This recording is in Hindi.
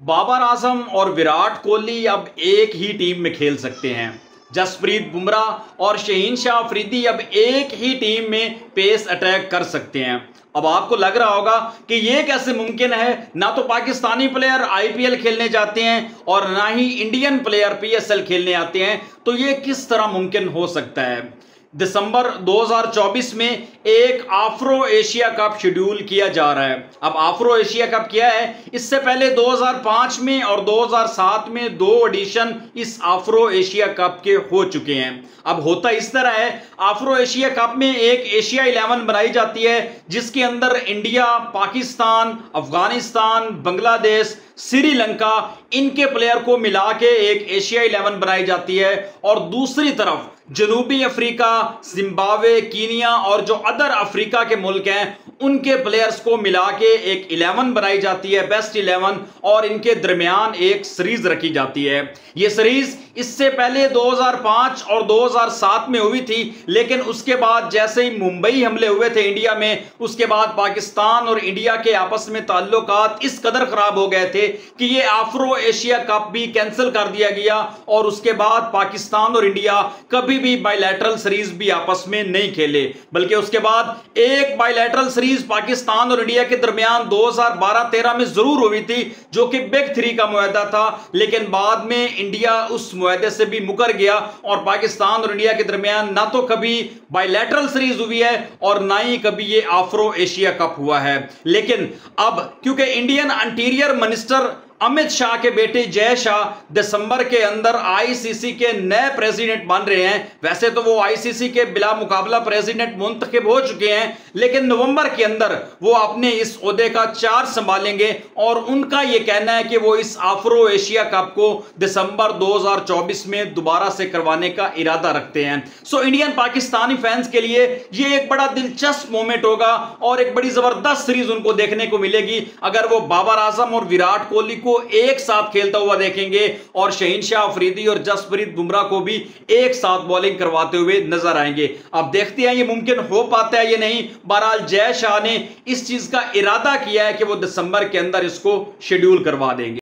बाबर आजम और विराट कोहली अब एक ही टीम में खेल सकते हैं। जसप्रीत बुमराह और शहीन शाह अफरीदी अब एक ही टीम में पेस अटैक कर सकते हैं। अब आपको लग रहा होगा कि यह कैसे मुमकिन है, ना तो पाकिस्तानी प्लेयर आईपीएल खेलने जाते हैं और ना ही इंडियन प्लेयर पीएसएल खेलने आते हैं, तो यह किस तरह मुमकिन हो सकता है। दिसंबर 2024 में एक आफ्रो एशिया कप शेड्यूल किया जा रहा है। अब आफ्रो एशिया कप क्या है? इससे पहले 2005 में और 2007 में दो एडिशन इस आफ्रो एशिया कप के हो चुके हैं। अब होता इस तरह है, आफ्रो एशिया कप में एक एशिया 11 बनाई जाती है जिसके अंदर इंडिया, पाकिस्तान, अफगानिस्तान, बांग्लादेश, श्रीलंका, इनके प्लेयर को मिला के एक एशिया 11 बनाई जाती है। और दूसरी तरफ जनूबी अफ्रीका, जिम्बाब्वे, कीनिया और जो अदर अफ्रीका के मुल्क हैं उनके प्लेयर्स को मिला के एक 11 बनाई जाती है, बेस्ट 11, और इनके दरमियान एक सीरीज रखी जाती है। यह सीरीज इससे पहले 2005 और 2007 में हुई थी, लेकिन उसके बाद जैसे ही मुंबई हमले हुए थे इंडिया में, उसके बाद पाकिस्तान और इंडिया के आपस में ताल्लुकात इस कदर खराब हो गए थे कि यह आफ्रो एशिया कप भी कैंसिल कर दिया गया। और उसके बाद पाकिस्तान और इंडिया कभी भी बायलैटरल सीरीज भी आपस में नहीं खेले, बल्कि उसके बाद एक बायलैटरल सीरीज पाकिस्तान और इंडिया के दरमियान 2012-13 में जरूर हुई थी, जो कि बिग 3 का मुआहदा था। लेकिन बाद में इंडिया उस मुआहदे से भी मुकर गया और पाकिस्तान और इंडिया के दरमियान ना तो कभी बायलैटरल सीरीज हुई है और ना ही कभी ये आफ्रो एशिया कप हुआ है। लेकिन अब क्योंकि Indian interior minister Amit Shah के बेटे जय शाह दिसंबर के अंदर आईसीसी के नए प्रेसिडेंट बन रहे हैं। वैसे तो वो आईसीसी के बिला मुकाबला प्रेसिडेंट मुंतखब हो चुके हैं, लेकिन नवंबर के अंदर वो अपने इस ओहदे का चार्ज संभालेंगे और उनका यह कहना है कि वो इस आफ्रो एशिया कप को दिसंबर 2024 में दोबारा से करवाने का इरादा रखते हैं। सो इंडियन पाकिस्तानी फैंस के लिए यह एक बड़ा दिलचस्प मोमेंट होगा और एक बड़ी जबरदस्त सीरीज उनको देखने को मिलेगी अगर वो बाबर आजम और विराट कोहली को एक साथ खेलता हुआ देखेंगे और शहीन शाह अफरीदी और जसप्रीत बुमराह को भी एक साथ बॉलिंग करवाते हुए नजर आएंगे। अब देखते हैं ये मुमकिन हो पाता है या नहीं। बहरहाल जय शाह ने इस चीज का इरादा किया है कि वो दिसंबर के अंदर इसको शेड्यूल करवा देंगे।